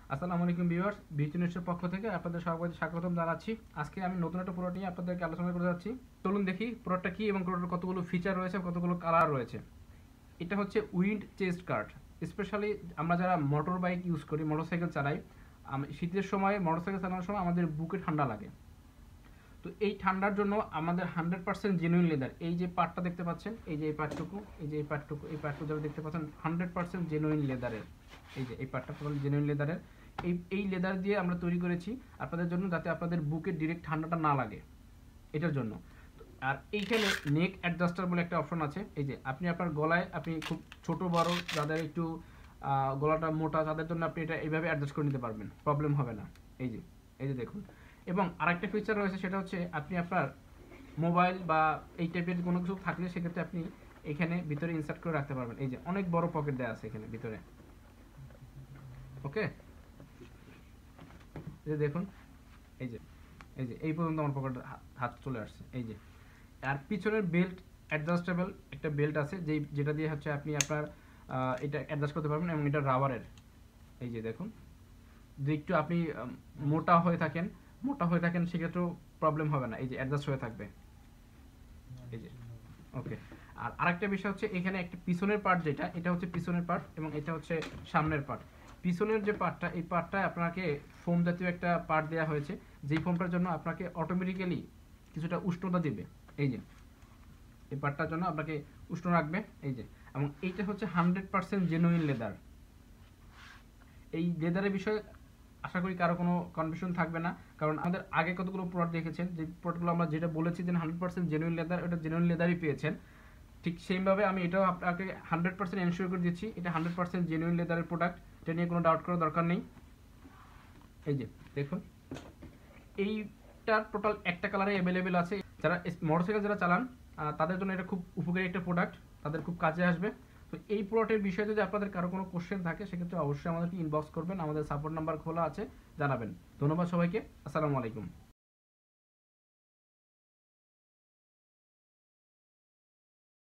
আসসালামু আলাইকুম ভিউয়ার্স, বিটি নিউজের পক্ষ থেকে আপনাদের সবাইকে স্বাগতম জানাচ্ছি। আজকে আমি নতুন একটা প্রোডাক্ট নিয়ে আপনাদেরকে আলোচনা করে যাচ্ছি। চলুন দেখি প্রোডাক্টটা কি এবং প্রোডাক্টের কতগুলো ফিচার রয়েছে, কতগুলো কালার রয়েছে। এটা হচ্ছে উইন্ড চেস্ট গার্ড। স্পেশালি আমরা যারা মোটর বাইক ইউজ করি, মোটরসাইকেল চালাই, শীতের সময় মোটরসাইকেল চালানোর সময় আমাদের বুকে ঠান্ডা লাগে। তো এই ঠান্ডার জন্য আমাদের 100% জেনুইন লেদার, এই যে পার্টটা দেখতে পাচ্ছেন, এই যে এই পার্টটুকু, এই যে এই পার্টটুকু, এই পার্টটুকু যারা দেখতে পাচ্ছেন 100% জেনুইন লেদারের। এই যে এই পার্টটা পুরো জেনুইন লেদারের। এই লেদার দিয়ে আমরা তৈরি করেছি আপনাদের জন্য, যাতে আপনাদের বুকে ডিরেক্ট ঠান্ডাটা না লাগে, এটার জন্য। আর এইখানে নেক অ্যাডজাস্টার বলে একটা অপশন আছে। এই যে আপনি আপনার গলায়, আপনি খুব ছোট বড় যাদের একটু গলাটা মোটা, তাদের জন্য আপনি এটা এইভাবে অ্যাডজাস্ট করে নিতে পারবেন, প্রবলেম হবে না। এই যে দেখুন। এবং আরেকটা ফিচার রয়েছে, সেটা হচ্ছে আপনি আপনার মোবাইল বা এই টাইপের কোনো কিছু থাকলে সেক্ষেত্রে আপনি এখানে ভিতরে ইনসার্ট করে রাখতে পারবেন। এই যে অনেক বড় পকেট দেওয়া আছে এখানে ভিতরে। ওকে, এই যে দেখুন, এই যে এই পর্যন্ত আমার পকেটে হাত চলে আসছে। এই যে আর পিছনের বেল্ট অ্যাডজাস্টেবল একটা বেল্ট আছে, যেটা দিয়ে হচ্ছে আপনি আপনার এটা অ্যাডজাস্ট করতে পারবেন, এবং এটা রাবারের। এই যে দেখুন, যদি একটু আপনি মোটা হয়ে থাকেন সেক্ষেত্রেও প্রবলেম হবে না, এই যে অ্যাডজাস্ট হয়ে থাকবে। এই যে ওকে। আর আরেকটা বিষয় হচ্ছে, এখানে একটা পিছনের পার্ট, এটা হচ্ছে পিছনের পার্ট এবং এটা হচ্ছে সামনের পার্ট। পিছনের যে পার্টটা, এই পার্টটায় আপনাকে ফোম জাতীয় একটা পার্ট দেওয়া হয়েছে, যেই ফোমটার জন্য আপনাকে অটোমেটিক্যালি কিছুটা উষ্ণতা দেবে। এই যে এই পার্টটার জন্য আপনাকে উষ্ণ রাখবে। এই যে, এবং এইটা হচ্ছে 100% জেনুইন লেদার। এই লেদারের বিষয়ে আশা করি কারো কোনো কনফিউশন থাকবে না, কারণ আমাদের আগে কতগুলো প্রোডাক্ট দেখেছেন, যে প্রোডাক্টগুলো আমরা যেটা বলেছি যে 100% জেনুইন লেদার, ওটা জেনুইন লেদারই পেয়েছেন। ঠিক সেইভাবে আমি এটাও আপনাকে 100% এনশিওর করে দিচ্ছি এটা 100% জেনুইন লেদারের প্রোডাক্ট। এটা নিয়ে কোনো ডাউট করার দরকার নেই। এই যে দেখুন, এইটার টোটাল একটা কালারে অ্যাভেলেবেল আছে। যারা মোটরসাইকেল যারা চালান তাদের জন্য এটা খুব উপকারী একটা প্রোডাক্ট, তাদের খুব কাজে আসবে। তো এই প্রোডাক্টের বিষয়ে যদি আপনাদের কারো কোনো কোশ্চেন থাকে, সেক্ষেত্রে অবশ্যই আমাদেরকে ইনবক্স করবেন, আমাদের সাপোর্ট নাম্বার খোলা আছে, জানাবেন। ধন্যবাদ সবাইকে, আসসালামু আলাইকুম।